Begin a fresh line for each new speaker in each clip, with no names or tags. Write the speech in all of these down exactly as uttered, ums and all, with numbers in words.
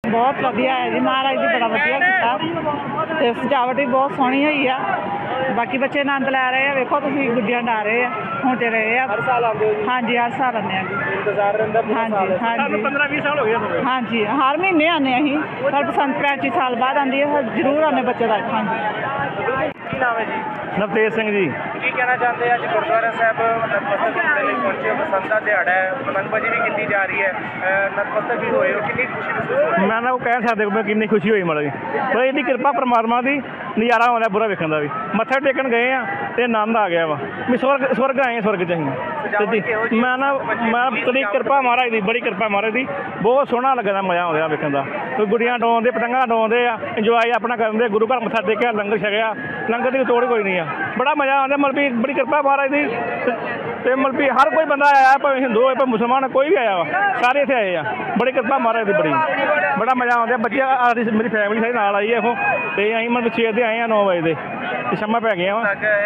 बहुत वधिया है जी, महाराज जी बड़ा वधिया किया ते सजावट भी बहुत सोहनी हुई है। बाकी बच्चे आनंद लै रहे हैं, वेखो तुसीं गुड्डियां डा रहे हैं, होंदे रहे हैं।
हर साल आते हो जी?
हाँ जी, हर साल आने हैं जी।
इंतजार रहता पूरा
हाँ
साल?
जी, हाँ जी।
पंद्रह बीस साल हो गए होंगे?
हाँ जी, हर महीने आने असीं, पर बसंत पैंती साल बाद आंदी है, जरूर आने बच्चे का। हाँ जी।
की नाम है जी?
नवतेज सिंह जी।
की कहना चाहते हैं? अज गुरुद्वारा साहब नतमस्तक होने के लिए पहुंचे हो, बसंत का दिहाड़ा है, पतंगबाजी भी की जा रही है, नतमस्तक भी होए हो, कितनी खुशी महसूस हो रही है?
मैं ना वो कह सकते मैं कितनी खुशी हुई माड़ी पर इहदी किरपा परमात्मा की नज़ारा आउंदा बुरा वेखण दा भी। मत्था टेकन गए आ ते आनंद आ गया वा भी स्वर्ग स्वर्ग आए स्वर्ग च असीं। मैं ना मैं बड़ी किरपा महाराज की, बड़ी किरपा महाराज की, बहुत सोहना लगदा, मज़ा आउंदा वेखण दा। कोई गुड्डियां डोंदे, पतंगां डोंदे आ, इंजॉय अपना करदे, गुरु घर मत्था टेकिया, लंगर छकिया, लंगर की तोड़ कोई नहीं आ, बड़ा मज़ा आउंदा। मतलब भी बड़ी किरपा महाराज की ते मतलब भी हर कोई बंदा आया, भावें हिंदू होए भावें मुसलमान कोई भी आया वा, सारे इत्थे आए आ, बड़ी किरपा महाराज की बड़ी, बड़ा मज़ा आउंदा। बच्चे मेरी फैमिली सारी नाल आई है वो, ते असीं मतलब छे दे आए हैं नौ बजे दे शामां पै गए वा।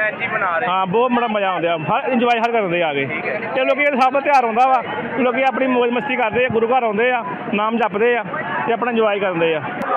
हाँ बहुत बड़ा मज़ा आउंदा, हर इंजॉय हर करदे आ गए ते लोग सब त्यौहार आउंदा वा, लोग अपनी मौज मस्ती करदे, गुरु घर आउंदे आ, नाम जपदे आ ते अपना इंजॉय करदे आ।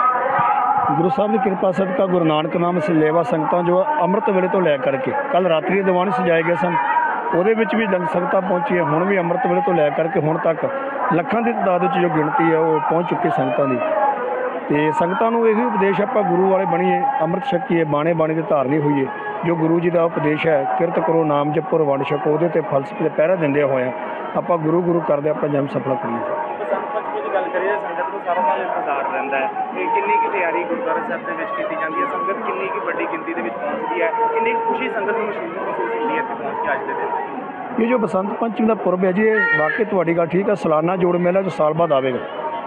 गुरु साहब की कृपा सदका गुरु नानक नाम सेवा संगतां जो अमृत वेले तो लै करके कल रात्रि दीवान सजाए गए सन, ਉਹਦੇ ਵਿੱਚ ਵੀ ਸੰਗਤਾਂ ਪਹੁੰਚੀਆਂ। ਹੁਣ ਵੀ ਅੰਮ੍ਰਿਤ ਵੇਲੇ ਤੋਂ ਲੈ ਕਰਕੇ ਹੁਣ ਤੱਕ ਲੱਖਾਂ ਦੀ ਤਾਦਾਦ ਵਿੱਚ ਜੋ ਗਿਣਤੀ ਹੈ ਉਹ ਪਹੁੰਚ ਚੁੱਕੀ ਸੰਗਤਾਂ ਦੀ। ਤੇ ਸੰਗਤਾਂ ਨੂੰ ਇਹੀ ਉਪਦੇਸ਼ ਆਪਾਂ ਗੁਰੂ ਵਾਲੇ ਬਣੀਏ, ਅੰਮ੍ਰਿਤ ਛਕੀਏ, ਬਾਣੇ ਬਾਣੀ ਦੇ ਧਾਰਨੀ ਹੋਈਏ। ਜੋ ਗੁਰੂ ਜੀ ਦਾ ਉਪਦੇਸ਼ ਹੈ, ਕਿਰਤ ਕਰੋ, ਨਾਮ ਜਪੋ, ਵੰਡ ਛਕੋ, ਉਹਦੇ ਤੇ ਫਲਸਫੇ ਦੇ ਪਹਿਰਾ ਦਿੰਦੇ ਹੋਏ ਆਪਾਂ ਗੁਰੂ ਗੁਰੂ ਕਰਦੇ ਆਪਣਾ ਜਨਮ ਸਫਲ ਕਰੀਏ।
बसंत पंचमी की गल करिए, संगत को सारा साल इंतजार रहता है, किन्नी की तैयारी गुरुद्वारा साहब के की जाती है, संगत किन्नी की बड़ी गिनती के पहुँचती है, किन्नी खुशी संगत को महसूस महसूस होती है इतने पहुँच के अज के दिन?
ये जो बसंत पंचमी का पुरब है जी, वाकई तुहाडी गल ठीक है, सालाना जोड़ मेला जो साल बाद आएगा,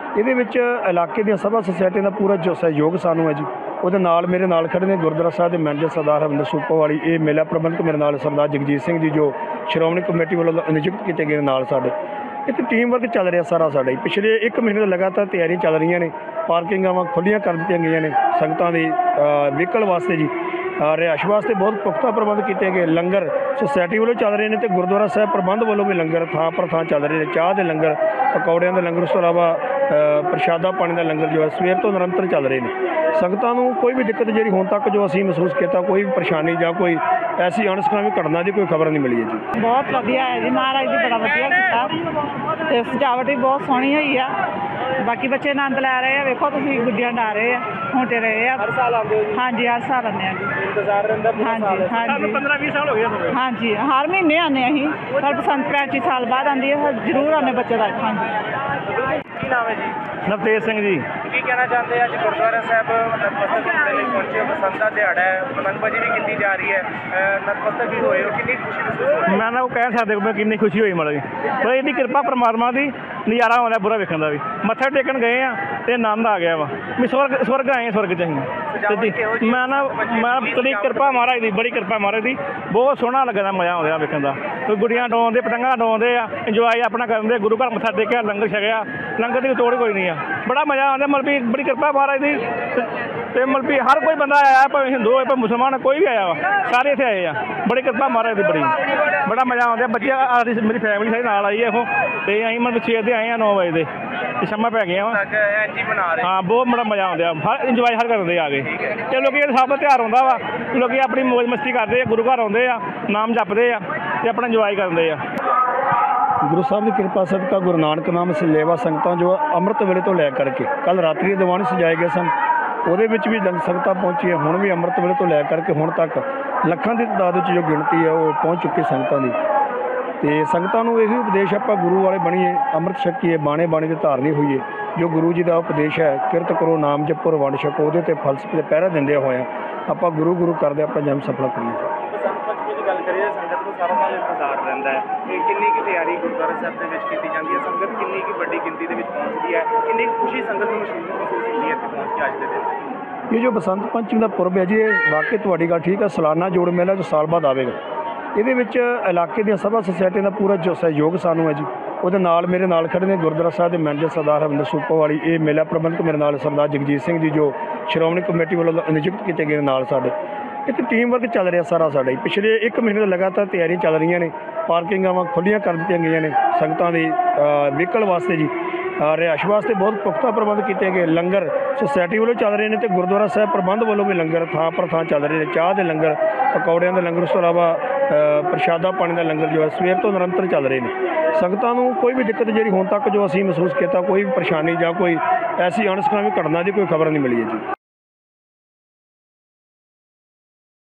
ये इलाके दी सभा सोसाइटी का पूरा जो सहयोग सानू है जी। ਉਹਦੇ ਨਾਲ ਮੇਰੇ ਨਾਲ ਖੜੇ ਨੇ ਗੁਰਦੁਆਰਾ ਸਾਹਿਬ ਦੇ ਮੈਨੇਜਰ ਸਰਦਾਰ ਹਰਵਿੰਦਰ ਸੂਪੋਵਾਲੀ, ਇਹ ਮੇਲਾ ਪ੍ਰਬੰਧਕ ਮੇਰੇ ਨਾਲ ਸਰਦਾਰ ਜਗਜੀਤ ਸਿੰਘ ਜੀ ਜੋ ਸ਼੍ਰੋਮਣੀ ਕਮੇਟੀ ਵੱਲੋਂ ਨਿਯੁਕਤ ਕੀਤੇ ਗਏ ਨਾਲ ਸਾਡੇ। ਇੱਥੇ ਟੀਮ ਵਰਕ ਚੱਲ ਰਿਹਾ ਸਾਰਾ ਸਾਡਾ ਹੀ, ਪਿਛਲੇ ਇੱਕ ਮਹੀਨੇ ਤੋਂ ਲਗਾਤਾਰ ਤਿਆਰੀਆਂ ਚੱਲ ਰਹੀਆਂ ਨੇ। ਪਾਰਕਿੰਗਾਂ ਵਾ ਖੁੱਲ੍ਹੀਆਂ ਕਰ ਦਿੱਤੀਆਂ ਗਈਆਂ ਨੇ ਸੰਗਤਾਂ ਦੀ ਵਹੀਕਲ ਵਾਸਤੇ ਜੀ, ਰਿਹਾਇਸ਼ ਵਾਸਤੇ ਬਹੁਤ ਪੁਖਤਾ ਪ੍ਰਬੰਧ ਕੀਤੇ ਗਏ। ਲੰਗਰ ਸੁਸਾਇਟੀ ਵੱਲੋਂ ਚੱਲ ਰਹੇ ਨੇ ਤੇ ਗੁਰਦੁਆਰਾ ਸਾਹਿਬ ਪ੍ਰਬੰਧ ਵੱਲੋਂ ਵੀ ਲੰਗਰ ਥਾਂ ਪਰ ਥਾਂ ਚੱਲ ਰਹੇ ਨੇ। ਚਾਹ ਦੇ ਲੰਗਰ, ਪਕੌੜਿਆਂ ਦੇ ਲੰਗਰ, ਉਸ ਤੋਂ ਇਲਾਵਾ ਪ੍ਰਸ਼ਾਦਾ ਪਾਣੀ ਦਾ ਲੰਗਰ ਜੋ ਹੈ ਸਵੇਰ ਤੋਂ ਨਿਰੰਤਰ ਚੱਲ ਰਹੇ ਨੇ। ਸੰਗਤਾਂ ਨੂੰ ਕੋਈ ਵੀ ਦਿੱਕਤ ਜਿਹੜੀ ਹੁਣ ਤੱਕ ਜੋ ਅਸੀਂ ਮਹਿਸੂਸ ਕੀਤਾ, ਕੋਈ ਵੀ ਪਰੇਸ਼ਾਨੀ ਜਾਂ ਕੋਈ ਐਸੀ ਅਣਸੁਖਾਵੀ ਘਟਨਾ ਦੀ ਕੋਈ ਖਬਰ ਨਹੀਂ ਮਿਲੀ ਹੈ ਜੀ।
बहुत वधिया है जी, महाराज जी बड़ा वधिया किया ते सजावट भी बहुत सोहनी हुई है। बाकी बच्चे आनंद लै रहे हैं, वेखो तुसीं गुड्डियां डा रहे हैं, होंदे रहे हैं।
हर साल आते हो जी?
हाँ जी, हर साल आने हैं जी।
इंतजार रहता पूरा
हाँ
साल?
जी, हाँ जी।
पंद्रह बीस साल हो गए होंगे?
हाँ जी, हर महीने आने असीं, पर बसंत पैंती साल बाद आंदी है, जरूर आने बच्चे का। हाँ जी।
की नाम है जी?
नवतेज सिंह जी।
की कहना चाहते हैं? अज गुरुद्वारा साहब नतमस्तक होने के लिए पहुंचे हो, बसंत का दिहाड़ा है, पतंगबाजी भी की जा रही है, नतमस्तक भी होए हो, कितनी खुशी महसूस हो रही है?
मैं ना वो कह सकते मैं कितनी खुशी हुई माड़ी पर इहदी किरपा परमात्मा की नज़ारा आउंदा बुरा वेखण दा भी। मत्था टेकन गए आ ते आनंद आ गया वा भी स्वर्ग स्वर्ग आए स्वर्ग च असीं। मैं ना मैं बड़ी किरपा महाराज की, बड़ी किरपा महाराज की, बहुत सोहना लगदा, मज़ा आउंदा वेखण दा। कोई गुड्डियां डोंदे, पतंगां डोंदे आ, इंजॉय अपना करदे, गुरु घर मत्था टेकिया, लंगर छकिया, लंगर की तोड़ कोई नहीं आ, बड़ा मज़ा आउंदा। मतलब भी बड़ी किरपा महाराज की ते मतलब भी हर कोई बंदा आया, भावें हिंदू होए भावें मुसलमान कोई भी आया वा, सारे इत्थे आए आ, बड़ी किरपा महाराज की बड़ी, बड़ा मज़ा आउंदा। बच्चे मेरी फैमिली सारी नाल आई है वो, ते असीं मतलब छे दे आए हैं नौ बजे दे शामां पै गए वा। हाँ बहुत बड़ा मज़ा आउंदा, हर इंजॉय हर करदे आ गए ते लोग सब त्यौहार आउंदा वा, लोग अपनी मौज मस्ती करदे, गुरु घर आउंदे आ, नाम जपदे आ ते अपना इंजॉय करदे आ।
गुरु साहब की कृपा सदका गुरु नानक नाम सेवा संगतां जो अमृत वेले तो लै करके कल रात्रि दीवान सजाए गए सन, ਉਹਦੇ ਵਿੱਚ ਵੀ ਸੰਗਤਾਂ ਪਹੁੰਚੀਆਂ। ਹੁਣ ਵੀ ਅੰਮ੍ਰਿਤ ਵੇਲੇ ਤੋਂ ਲੈ ਕਰਕੇ ਹੁਣ ਤੱਕ ਲੱਖਾਂ ਦੀ ਤਾਦਾਦ ਵਿੱਚ ਜੋ ਗਿਣਤੀ ਹੈ ਉਹ ਪਹੁੰਚ ਚੁੱਕੀ ਸੰਗਤਾਂ ਦੀ। ਤੇ ਸੰਗਤਾਂ ਨੂੰ ਇਹੀ ਉਪਦੇਸ਼ ਆਪਾਂ ਗੁਰੂ ਵਾਲੇ ਬਣੀਏ, ਅੰਮ੍ਰਿਤ ਛਕੀਏ, ਬਾਣੇ ਬਾਣੀ ਦੇ ਧਾਰਨੀ ਹੋਈਏ। ਜੋ ਗੁਰੂ ਜੀ ਦਾ ਉਪਦੇਸ਼ ਹੈ, ਕਿਰਤ ਕਰੋ, ਨਾਮ ਜਪੋ, ਵੰਡ ਛਕੋ, ਉਹਦੇ ਤੇ ਫਲਸਫੇ ਦੇ ਪਹਿਰਾ ਦਿੰਦੇ ਹੋਏ ਆਪਾਂ ਗੁਰੂ ਗੁਰੂ ਕਰਦੇ ਆਪਣਾ ਜਨਮ ਸਫਲ ਕਰੀਏ।
बसंत पंचमी की गल करिए, संगत को सारा साल इंतजार रहता है, किन्नी की तैयारी गुरुद्वारा साहब के की जाती है, संगत किन्नी की बड़ी गिनती के पहुँचती है, किन्नी खुशी संगत को महसूस महसूस होती है इतने पहुँच के अज के दिन?
ये जो बसंत पंचमी का पुरब है जी, वाकई तुहाडी गल ठीक है, सालाना जोड़ मेला जो साल बाद आएगा, ये इलाके दी सभा सोसाइटी का पूरा जो सहयोग सानू है जी। ਉਹਦੇ ਨਾਲ ਮੇਰੇ ਨਾਲ ਖੜੇ ਨੇ ਗੁਰਦੁਆਰਾ ਸਾਹਿਬ ਦੇ ਮੈਨੇਜਰ ਸਰਦਾਰ ਹਰਵਿੰਦਰ ਸੂਪੋਵਾਲੀ, ਇਹ ਮੇਲਾ ਪ੍ਰਬੰਧਕ ਮੇਰੇ ਨਾਲ ਸਰਦਾਰ ਜਗਜੀਤ ਸਿੰਘ ਜੀ ਜੋ ਸ਼੍ਰੋਮਣੀ ਕਮੇਟੀ ਵੱਲੋਂ ਨਿਯੁਕਤ ਕੀਤੇ ਗਏ ਨਾਲ ਸਾਡੇ। ਇੱਥੇ ਟੀਮ ਵਰਕ ਚੱਲ ਰਿਹਾ ਸਾਰਾ ਸਾਡਾ ਹੀ, ਪਿਛਲੇ ਇੱਕ ਮਹੀਨੇ ਤੋਂ ਲਗਾਤਾਰ ਤਿਆਰੀਆਂ ਚੱਲ ਰਹੀਆਂ ਨੇ। ਪਾਰਕਿੰਗਾਂ ਵਾ ਖੁੱਲ੍ਹੀਆਂ ਕਰ ਦਿੱਤੀਆਂ ਗਈਆਂ ਨੇ ਸੰਗਤਾਂ ਦੀ ਵਹੀਕਲ ਵਾਸਤੇ ਜੀ, ਅ, ਰਿਹਾਇਸ਼ ਵਾਸਤੇ ਬਹੁਤ ਪੁਖਤਾ ਪ੍ਰਬੰਧ ਕੀਤੇ ਗਏ। ਲੰਗਰ ਸੁਸਾਇਟੀ ਵੱਲੋਂ ਚੱਲ ਰਹੇ ਨੇ ਤੇ ਗੁਰਦੁਆਰਾ ਸਾਹਿਬ ਪ੍ਰਬੰਧ ਵੱਲੋਂ ਵੀ ਲੰਗਰ ਥਾਂ ਪਰ ਥਾਂ ਚੱਲ ਰਹੇ ਨੇ। ਚਾਹ ਦੇ ਲੰਗਰ, ਪਕੌੜਿਆਂ ਦੇ ਲੰਗਰ, ਉਸ ਤੋਂ ਇਲਾਵਾ ਅ, ਪ੍ਰਸ਼ਾਦਾ ਪਾਣੀ ਦਾ ਲੰਗਰ ਜੋ ਹੈ ਸਵੇਰ ਤੋਂ ਨਿਰੰਤਰ ਚੱਲ ਰਹੇ ਨੇ। ਸੰਗਤਾਂ ਨੂੰ ਕੋਈ ਵੀ ਦਿੱਕਤ ਜਿਹੜੀ ਹੁਣ ਤੱਕ ਜੋ ਅਸੀਂ ਮਹਿਸੂਸ ਕੀਤਾ, ਕੋਈ ਵੀ ਪਰੇਸ਼ਾਨੀ ਜਾਂ ਕੋਈ ਐਸੀ ਅਣਸੁਖਾਵੀ ਘਟਨਾ ਦੀ ਕੋਈ ਖਬਰ ਨਹੀਂ ਮਿਲੀ ਹੈ ਜੀ।